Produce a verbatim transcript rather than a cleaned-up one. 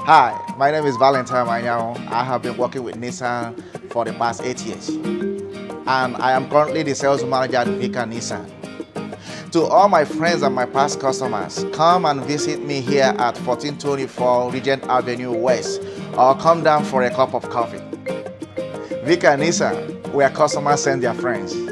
Hi, my name is Valentine Anyanwu. I have been working with Nissan for the past eight years. And I am currently the sales manager at Vickar Nissan. To all my friends and my past customers, come and visit me here at fourteen twenty-four Regent Avenue West, or come down for a cup of coffee. Vickar Nissan, where customers send their friends.